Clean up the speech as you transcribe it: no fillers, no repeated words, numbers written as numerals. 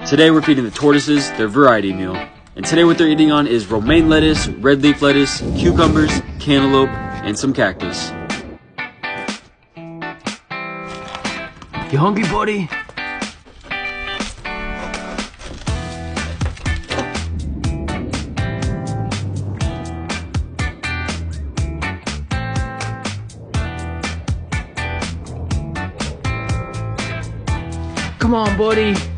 Today we're feeding the tortoises their variety meal. And today what they're eating on is romaine lettuce, red leaf lettuce, cucumbers, cantaloupe, and some cactus. You hungry, buddy? Come on, buddy.